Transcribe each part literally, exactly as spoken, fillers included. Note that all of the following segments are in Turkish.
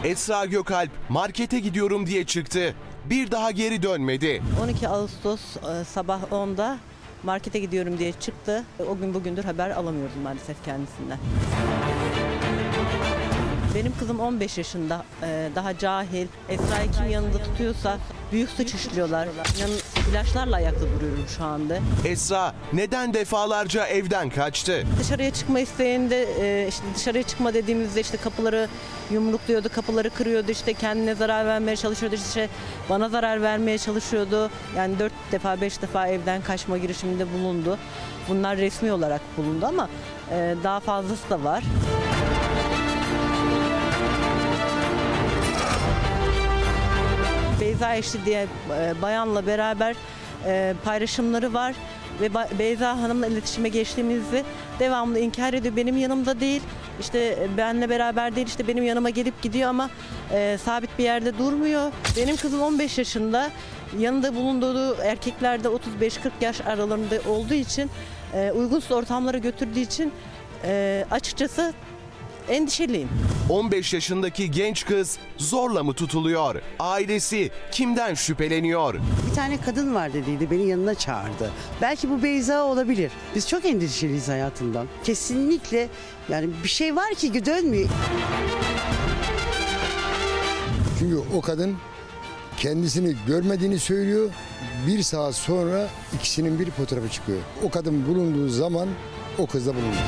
Esra Gökalp markete gidiyorum diye çıktı. Bir daha geri dönmedi. on iki Ağustos sabah onda markete gidiyorum diye çıktı. O gün bugündür haber alamıyordum maalesef kendisinden. Benim kızım on beş yaşında, daha cahil. Esra'yı kim yanında tutuyorsa büyük suç işliyorlar. Yani ilaçlarla ayakta duruyorum şu anda. Esra neden defalarca evden kaçtı? Dışarıya çıkma isteğinde, işte dışarıya çıkma dediğimizde işte kapıları yumrukluyordu, kapıları kırıyordu, işte kendine zarar vermeye çalışıyordu, işte bana zarar vermeye çalışıyordu. Yani dört defa, beş defa evden kaçma girişiminde bulundu. Bunlar resmi olarak bulundu ama daha fazlası da var. Beyza Eşli diye bayanla beraber paylaşımları var ve Beyza Hanım'la iletişime geçtiğimizde devamlı inkar ediyor. Benim yanımda değil, işte benle beraber değil, işte benim yanıma gelip gidiyor ama e, sabit bir yerde durmuyor. Benim kızım on beş yaşında, yanında bulunduğu erkekler de otuz beş kırk yaş aralarında olduğu için, e, uygunsuz ortamlara götürdüğü için e, açıkçası endişeliyim. on beş yaşındaki genç kız zorla mı tutuluyor? Ailesi kimden şüpheleniyor? Bir tane kadın var dediydi, beni yanına çağırdı. Belki bu Beyza olabilir. Biz çok endişeliyiz hayatından. Kesinlikle yani bir şey var ki dönmüyor. Çünkü o kadın kendisini görmediğini söylüyor. Bir saat sonra ikisinin bir fotoğrafı çıkıyor. O kadın bulunduğu zaman o kız da bulundu.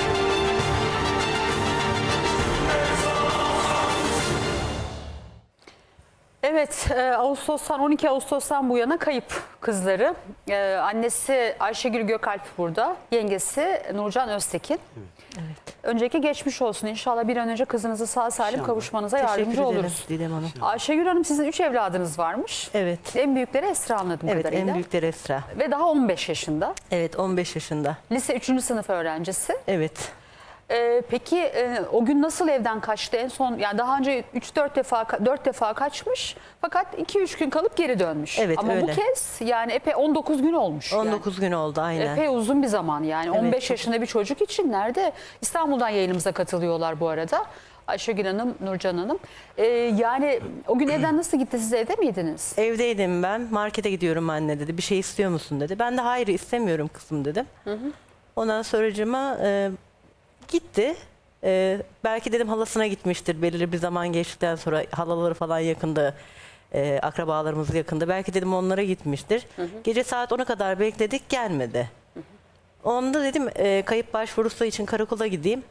Evet, Ağustos'tan on iki Ağustos'tan bu yana kayıp kızları. Ee, annesi Ayşegül Gökalp burada, yengesi Nurcan Öztekin. Evet. Önceki geçmiş olsun. İnşallah bir an önce kızınızı sağ salim İnşallah. kavuşmanıza Teşekkür yardımcı ederim, oluruz. Didem Hanım. Ayşegül Hanım, sizin üç evladınız varmış. Evet. En büyükleri Esra, anladığım evet, kadarıyla. Evet, en büyükleri Esra. Ve daha on beş yaşında. Evet, on beş yaşında. Lise üçüncü sınıf öğrencisi. Evet. Ee, peki e, o gün nasıl evden kaçtı en son? Yani daha önce üç dört defa dört defa kaçmış fakat iki üç gün kalıp geri dönmüş. Evet, ama öyle. bu kez yani epey on dokuz gün olmuş. on dokuz yani. gün oldu aynen. Epey uzun bir zaman yani. Evet, on beş çok... yaşında bir çocuk için nerede? İstanbul'dan yayınımıza katılıyorlar bu arada. Ayşegül Hanım, Nurcan Hanım. Ee, yani o gün evden nasıl gitti? Siz evde miydiniz? Evdeydim ben. Markete gidiyorum anne dedi. Bir şey istiyor musun dedi. Ben de hayır istemiyorum kızım dedim. Hı hı. Ondan sonracığıma e, gitti. Ee, belki dedim halasına gitmiştir. Belirli bir zaman geçtikten sonra halaları falan yakında, e, akrabalarımız yakında. Belki dedim onlara gitmiştir. Hı hı. Gece saat ona kadar bekledik, gelmedi. Hı hı. Onda dedim e, kayıp başvurusu için karakola gideyim.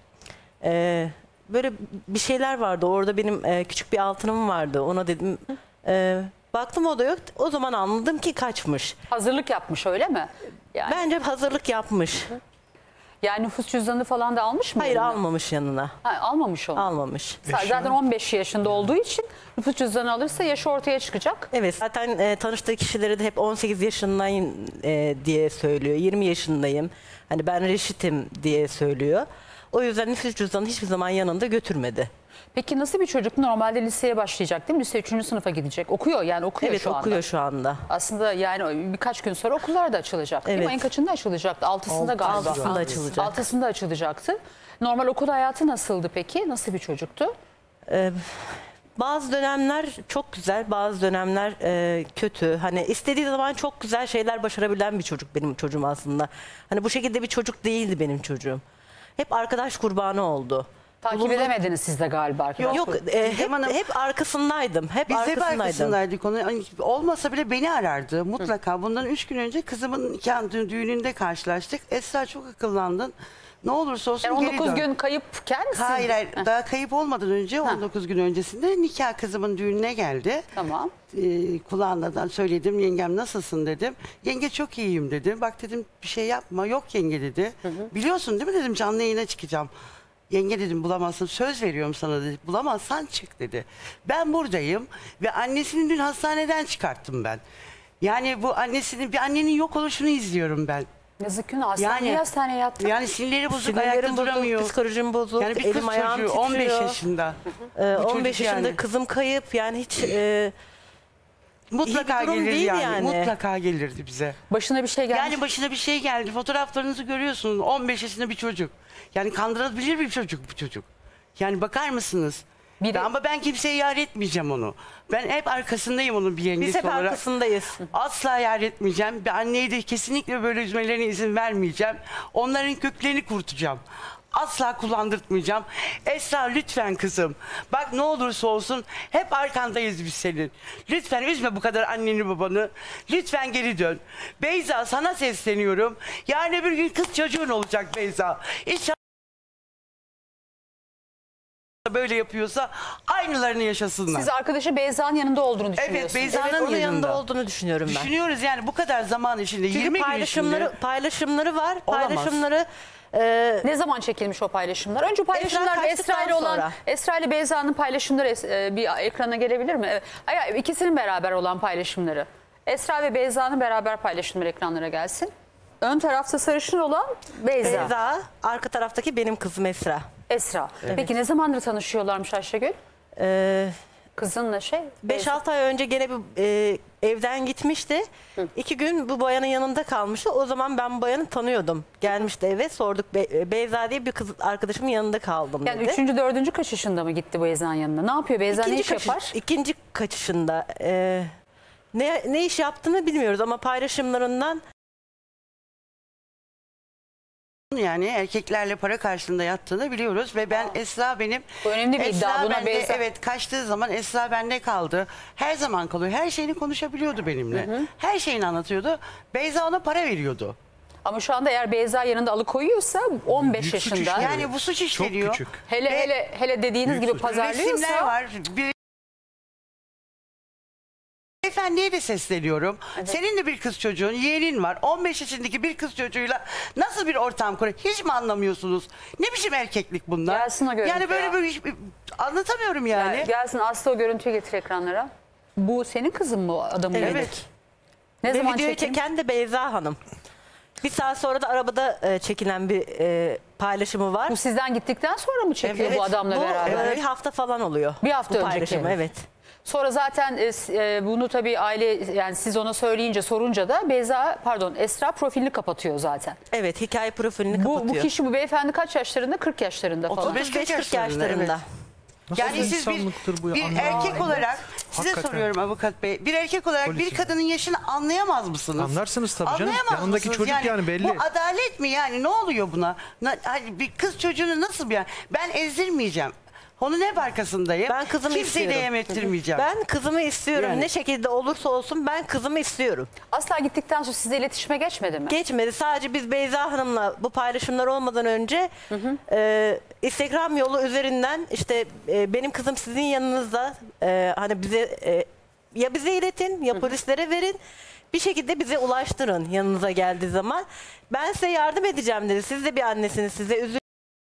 E, böyle bir şeyler vardı. Orada benim e, küçük bir altınım vardı. Ona dedim... E, baktım o da yok. O zaman anladım ki kaçmış. Hazırlık yapmış öyle mi? Yani... Bence hazırlık yapmış. Hı hı. Yani nüfus cüzdanı falan da almış mı? Hayır yanına? Almamış yanına. Ha, almamış onu. Almamış. Zaten on beş yaşında olduğu için nüfus cüzdanı alırsa yaşı ortaya çıkacak. Evet, zaten e, tanıştığı kişileri de hep on sekiz yaşındayım e, diye söylüyor. yirmi yaşındayım. Hani ben reşitim diye söylüyor. O yüzden nüfus cüzdanı hiçbir zaman yanında götürmedi. Peki nasıl bir çocuk? Normalde liseye başlayacak değil mi? Lise üçüncü sınıfa gidecek. Okuyor yani okuyor evet, şu anda. Evet okuyor şu anda. Aslında yani birkaç gün sonra okullar da açılacak. Evet. Değil mi? En kaçında açılacaktı? Altısında Alt, galiba. Altısında açılacak. Altısında açılacaktı. Normal okul hayatı nasıldı peki? Nasıl bir çocuktu? Ee, bazı dönemler çok güzel, bazı dönemler e, kötü. Hani istediği zaman çok güzel şeyler başarabilen bir çocuk benim çocuğum aslında. Hani bu şekilde bir çocuk değildi benim çocuğum. Hep arkadaş kurbanı oldu. Takip Bulundu... edemediniz siz de galiba arkadaşlar. Yok, e, hep, hep arkasındaydım. Hep Biz arkasındaydım. hep arkasındaydık onu. Olmasa bile beni arardı mutlaka. Bundan üç gün önce kızımın nikah düğününde karşılaştık. Esra çok akıllandın. Ne olursa olsun yani geri on dokuz dön. gün kayıpken siz... Hayır hayır. Daha kayıp olmadan önce on dokuz gün öncesinde nikah kızımın düğününe geldi. Tamam. Ee, kulağından söyledim, yengem nasılsın dedim. Yenge çok iyiyim dedi. Bak dedim bir şey yapma. Yok yenge dedi. Hı hı. Biliyorsun değil mi dedim, canlı yayına çıkacağım. Yenge dedim bulamazsın, söz veriyorum sana dedi. Bulamazsan çık dedi. Ben buradayım ve annesini dün hastaneden çıkarttım ben. Yani bu annesinin, bir annenin yok oluşunu izliyorum ben. Yazık günah, hastaneye yani, hastaneye yattı. Yani sinirleri bozuk, Sinirlerim ayakta bozuk, duramıyor. Psikolojim bozuk, yani bir elim kız ayağım çocuğu, titriyor. on beş yaşında. Ee, on beş yaşında yani. Kızım kayıp yani hiç... E, Mutlaka gelirdi yani. yani. Mutlaka gelirdi bize. Başına bir şey geldi. Yani başına bir şey geldi. Fotoğraflarınızı görüyorsunuz. on beş yaşında bir çocuk. Yani kandırabilir bir çocuk bu çocuk. Yani bakar mısınız? Biri- Ama ben kimseye yar etmeyeceğim onu. Ben hep arkasındayım onun bir yengesi Biz hep olarak. arkasındayız. Asla yar etmeyeceğim. Bir anneyi de kesinlikle böyle üzmelerine izin vermeyeceğim. Onların köklerini kurutacağım. Asla kullandırtmayacağım. Esra lütfen kızım. Bak ne olursa olsun hep arkandayız biz senin. Lütfen üzme bu kadar anneni babanı. Lütfen geri dön. Beyza sana sesleniyorum. Yarın öbür gün kız çocuğun olacak Beyza. İnşallah böyle yapıyorsa aynılarını yaşasınlar. Siz arkadaşı Beyza'nın yanında olduğunu düşünüyorsunuz. Evet Beyza'nın Evet, onun yanında. yanında olduğunu düşünüyorum ben. Düşünüyoruz yani bu kadar zaman içinde Çünkü yirmi gün paylaşımları içinde. paylaşımları var. Olamaz. Paylaşımları e, Ne zaman çekilmiş o paylaşımlar? Önce paylaşımlar Esra ve Esra ile kaçtıktan olan sonra. Esra ile Beyza'nın paylaşımları es- e, bir ekrana gelebilir mi? Evet. Hayır, ikisinin beraber olan paylaşımları. Esra ve Beyza'nın beraber paylaşımları ekranlara gelsin. Ön tarafta sarışın olan Beyza. Beyza, arka taraftaki benim kızım Esra. Esra. Peki ne zamandır tanışıyorlarmış Ayşegül? E, Kızınla şey? beş Beyza. altı ay önce gene bir e, evden gitmişti. İki gün bu bayanın yanında kalmıştı. O zaman ben bu bayanı tanıyordum. Gelmişti eve, sorduk. Be- Beyza diye bir kız arkadaşımın yanında kaldım Yani dedi. üçüncü, dördüncü kaçışında mı gitti Beyza'nın yanına? Ne yapıyor Beyza? Ne iş kaçış- yapar? ikinci kaçışında. e, ne, ne iş yaptığını bilmiyoruz ama paylaşımlarından Yani erkeklerle para karşılığında yattığını biliyoruz ve ben Esra benim Bu önemli bir Esra iddia. Buna bende, Beyza- evet kaçtığı zaman Esra bende kaldı. Her zaman kalıyor. Her şeyini konuşabiliyordu benimle. Her şeyini anlatıyordu. Beyza ona para veriyordu. Ama şu anda eğer Beyza yanında alıkoyuyorsa on beş Büyük suç yaşında. işliyor. Yani bu suç Çok işleniyor. küçük. Hele Ve hele hele dediğiniz Büyük gibi suç. pazarlıyorsa. resimler var. Bir Beyefendiye de sesleniyorum. Senin de bir kız çocuğun, yeğenin var. on beş yaşındaki bir kız çocuğuyla nasıl bir ortam kuruyor? Hiç mi anlamıyorsunuz? Ne biçim erkeklik bunlar? Gelsin o görüntü yani böyle ya. böyle hiç- anlatamıyorum yani. Yani gelsin Aslı o görüntüyü getir ekranlara. Bu senin kızın mı o adamın? Evet. yanındaki? Ne ve zaman videoyu çekim? çeken de Beyza Hanım. Bir saat sonra da arabada e, çekilen bir e, paylaşımı var. Bu sizden gittikten sonra mı çekiyor bu adamla bu, beraber? e, bir hafta falan oluyor. Bir hafta bu önceki. paylaşım, evet. Sonra zaten e, s- e, bunu tabii aile yani siz ona söyleyince sorunca da Beyza pardon Esra profilini kapatıyor zaten. Evet, hikaye profilini Bu, kapatıyor. bu kişi bu beyefendi kaç yaşlarında? kırk yaşlarında falan. otuz beş otuz beş kırk yaşlarında. evet. Nasıl Yani siz bir, insanlıktır bu ya? bir Anlamadım. erkek olarak size Hakikaten. soruyorum avukat bey. Bir erkek olarak Polisim. bir kadının yaşını anlayamaz mısınız? Anlarsınız tabii canım. Anlayamaz Yanındaki mısınız? çocuk yani belli. Bu adalet mi yani? Ne oluyor buna? Na- hani bir kız çocuğunu nasıl bir... Ben ezdirmeyeceğim. Onun hep arkasındayım. Ben kızımı Kimseyi istiyorum. de yem ettirmeyeceğim. Ben kızımı istiyorum. Yani. Ne şekilde olursa olsun ben kızımı istiyorum. Asla gittikten sonra sizle iletişime geçmedi mi? Geçmedi. Sadece biz Beyza Hanım'la bu paylaşımlar olmadan önce e, Instagram yolu üzerinden işte e, benim kızım sizin yanınızda e, hani bize e, ya bize iletin ya polislere verin. Bir şekilde bize ulaştırın yanınıza geldiği zaman. Ben size yardım edeceğim dedi. Siz de bir annesiniz. Size üzül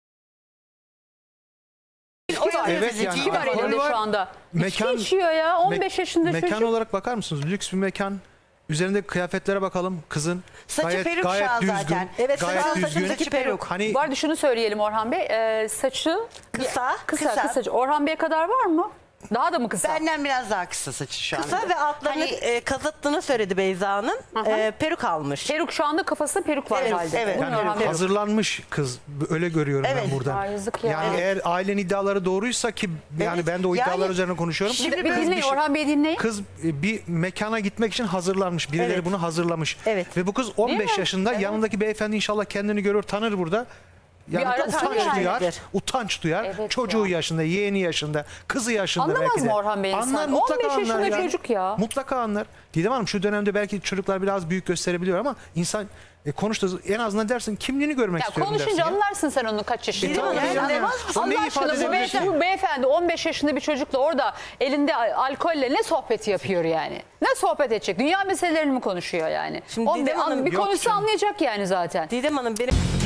Evet yani Kim var alkol elinde var. şu anda? Mekan- İçki içiyor ya. on beş Me- yaşında mekan çocuk. olarak bakar mısınız? Lüks bir mekan. Üzerindeki kıyafetlere bakalım kızın. Saçı gayet, peruk şu gayet an düzgün. zaten. Evet, gayet saçı- düzgün. saçındaki peruk. Hani Bu arada şunu söyleyelim Orhan Bey. Ee, saçı Kısa, kısa, kısa. kısa. Orhan Bey'e kadar var mı? Daha da mı kısa? Benden biraz daha kısa saçı şu kısa anda. ve altlarını Hani- e, kazıttığını söyledi Beyza Hanım. E, peruk almış. Peruk şu anda kafasında peruk var Evet, herhalde. evet. Buyurun yani Orhan Bey. hazırlanmış kız. Öyle görüyorum Evet. ben buradan. Ay, yazık ya. Yani Evet. eğer ailenin iddiaları doğruysa ki yani Evet. ben de o iddialar Yani üzerine konuşuyorum. şimdi Bir böyle dinleyin bir şey- Orhan Bey dinleyin. Kız e, bir mekana gitmek için hazırlanmış. Birileri Evet. bunu hazırlamış. Evet. Ve bu kız on beş mi? yaşında. Yanındaki beyefendi inşallah kendini görür, tanır burada. Yani ara utanç tanıyor duyar. yani. Utanç duyar. Evet Çocuğu ya. yaşında, yeğeni yaşında, kızı yaşında Anlamaz belki de. mı Orhan Bey insan? Anlar, on mutlaka beş anlar yaşında ya. çocuk ya. Mutlaka anlar. Didem Hanım şu dönemde belki çocuklar biraz büyük gösterebiliyor ama insan e, konuştu en azından dersin kimliğini görmek Ya istiyorum dersin konuşunca ya. anlarsın sen onun kaç yaşında. E, tabii olduğunu. yani. anlamaz O Allah neyi aşkına ifade bu edebilir beyefendi, ki? bu beyefendi on beş yaşında bir çocukla orada elinde al- alkolle ne sohbeti yapıyor yani? Ne sohbet edecek? Dünya meselelerini mi konuşuyor yani? Şimdi On be- Didem Hanım- bir Yok konuşsa canım. anlayacak yani zaten. Didem Hanım benim